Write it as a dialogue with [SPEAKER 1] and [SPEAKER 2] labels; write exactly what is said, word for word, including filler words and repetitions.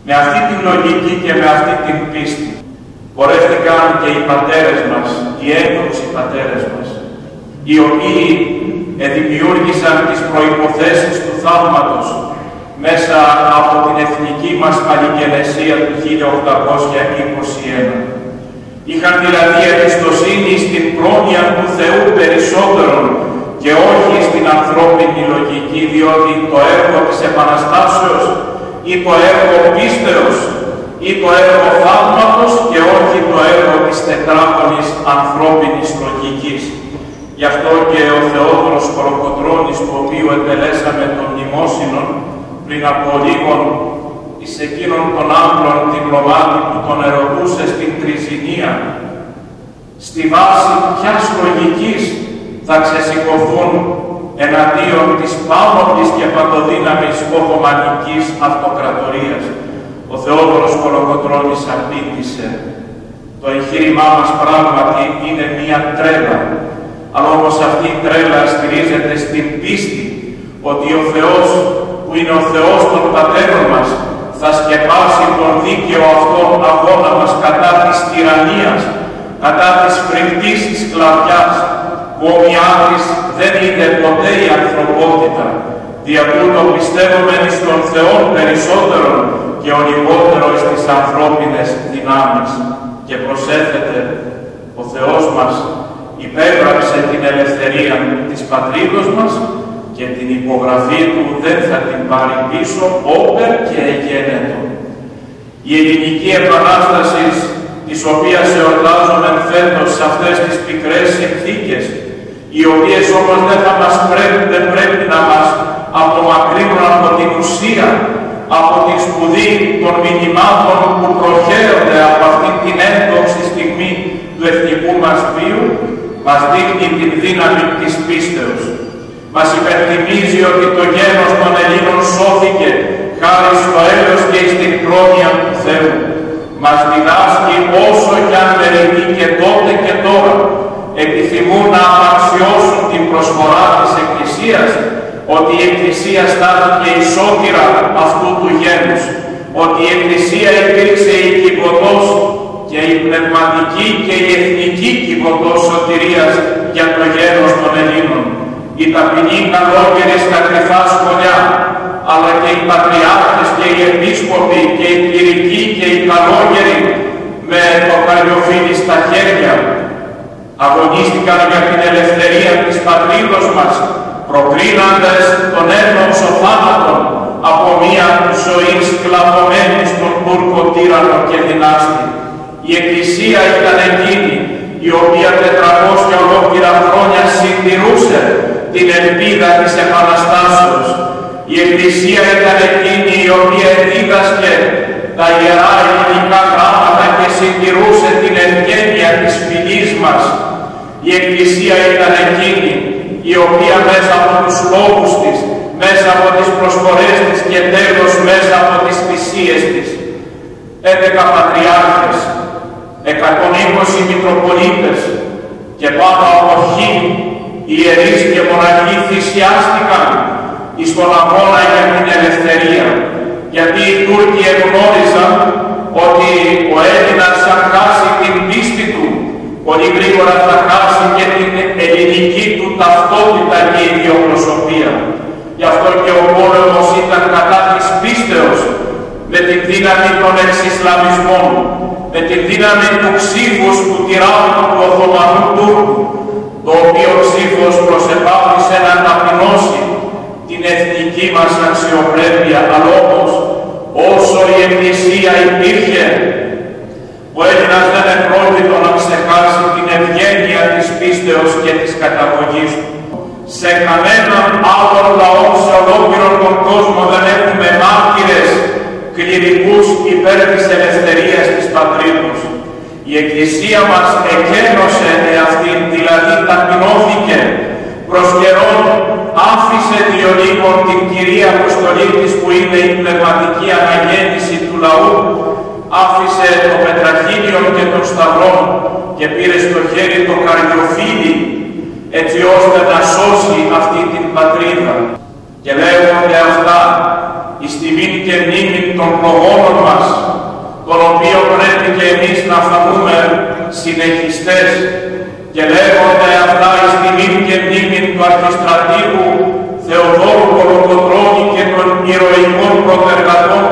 [SPEAKER 1] Με αυτή την λογική και με αυτή την πίστη πορεύτηκαν και οι πατέρες μας, οι ένδοξοι πατέρες μας, οι οποίοι δημιούργησαν τις προϋποθέσεις του θαύματος μέσα από την εθνική μας παλιγενεσία του χίλια οκτακόσια είκοσι ένα. Είχαν δηλαδή εμπιστοσύνη στην πρόνοια του Θεού περισσότερον και όχι στην ανθρώπινη λογική, διότι το έργο της Επαναστάσεως ή το έργο πίστεως ή το έργο θαύματος και όχι το έργο της τετράγωνης ανθρώπινης λογικής. Γι' αυτό και ο Θεόδωρος Κολοκοτρώνης, του οποίου εντελέσαμε τον μνημόσυνο πριν από λίγον, εις εκείνον των Άγγλων διπλωμάτη που τον ερωτούσε στην Τριζηνία, στη βάση ποιας λογικής θα ξεσηκωθούν εναντίον της πάμωτης και παντοδύναμης Οθωμανικής Αυτοκρατορίας. Ο Θεόδωρος Κολοκοτρώνης απήντησε: το εγχείρημά μας πράγματι είναι μία τρέλα, αλλά όμως αυτή η τρέλα στηρίζεται στην πίστη ότι ο Θεός, που είναι ο Θεός των πατέρων μας, θα σκεπάσει τον δίκαιο αυτόν αγώνα μας κατά της τυραννίας, κατά της φρικτής σκλαβιάς, που ομοιά της δεν είναι ποτέ η ανθρωπότητα. Δια τούτο πιστεύουμε εις τον Θεό περισσότερο και ο λιγότερο εις τις ανθρώπινες δυνάμεις. Και προσέθεται, ο Θεός μας υπέγραψε την ελευθερία της πατρίδος μας και την υπογραφή του δεν θα την πάρει πίσω όπερ και εγένετο. Η ελληνική επανάσταση, της οποίας εορτάζουμε φέτος σε αυτές τις πικρές συνθήκες, οι οποίες όμως δεν θα μας πρέπει, δεν πρέπει να μας απομακρύνουν από την ουσία, από τη σπουδή των μηνυμάτων που προχαίρονται από αυτή την έντοξη στιγμή του εθνικού μας βίου, μας δείχνει την δύναμη της πίστεως. Μας υπενθυμίζει ότι το γένος των Ελλήνων σώθηκε χάρη στο έλεος και στην πρόνοια του Θεού. Μας διδάσκει όσο κι αν μερικοί και τότε και τώρα επιθυμούν να απαξιώσουν την προσφορά της Εκκλησίας, ότι η Εκκλησία στάθηκε η σώτηρα αυτού του γένους, ότι η Εκκλησία υπήρξε η κυβωτός και η πνευματική και η εθνική κυβωτός σωτηρίας για το γένος των Ελλήνων. Οι ταπεινοί καλόγεροι στα κρυφά σχολιά, αλλά και οι πατριάρχες και οι επίσκοποι και οι κληρικοί και οι καλόγεροι με το καριοφύλλι στα χέρια αγωνίστηκαν για την ελευθερία της πατρίδος μας, προκρίναντες τον ένδοξο θάνατον από μία ζωή σκλαβωμένη στον Τούρκο τύραννο και δυνάστη. Η Εκκλησία ήταν εκείνη η οποία τετρακόσια ολόκληρα χρόνια συντηρούσε την ελπίδα της Επαναστάσεως. Η Εκκλησία ήταν εκείνη η οποία δίδασκε τα ιερά ελληνικά γράμματα και συντηρούσε την ευγένεια της φυλής μας. Η Εκκλησία ήταν εκείνη η οποία μέσα από τους λόγους της, μέσα από τις προσφορές της και τέλος μέσα από τις θυσίες της, έντεκα πατριάρχες, εκατόν είκοσι μητροπολίτες και πάνω από χίλιοι ιερείς και μοναχοί θυσιάστηκαν εις τον αγώνα για την ελευθερία, γιατί οι Τούρκοι εγνώριζαν ότι ο Έλληνας θα χάσει την πίστη του, πολύ γρήγορα θα χάσει και την ελληνική του ταυτότητα και ιδιοπροσωπία. Γι' αυτό και ο πόλεμος ήταν κατά της πίστεως, με την δύναμη των εξισλαμισμών, με την δύναμη του ψήφους του τυράννου του Οθωμανού Τούρκου, το οποίο ψήφος προσεπάθησε να ταπεινώσει την εθνική μας αξιοπρέπεια, αλλά όμως όσο η Εκκλησία υπήρχε, ο Έλληνας δεν επρόκειτο να ξεχάσει την ευγένεια της πίστεως και της καταγωγής του. Σε κανέναν άλλον λαό σε ολόκληρο τον κόσμο δεν έχουμε μάρτυρες κληρικούς υπέρ της ελευθερίας της πατρίδος. Η Εκκλησία μας εκένωσε εαυτήν, δηλαδή ταπεινώθηκε, προς καιρόν άφησε διολίγων την Κυρία Αποστολή της που είναι η πνευματική αναγέννηση του λαού, άφησε το πετραχίλιον και τον σταυρόν και πήρε στο χέρι το καρδιοφύλλι, έτσι ώστε να σώσει αυτή την πατρίδα. Και λέγονται αυτά εις τιμήν και μνήμην των προγόνων μας, τον οποίο πρέπει και εμείς να φανούμε συνεχιστές, και λέγονται αυτά εις τιμήν και μνήμην του Αρχιστρατήγου Θεοδόρου Κολοκοτρώνη και των ηρωικών προτεργατών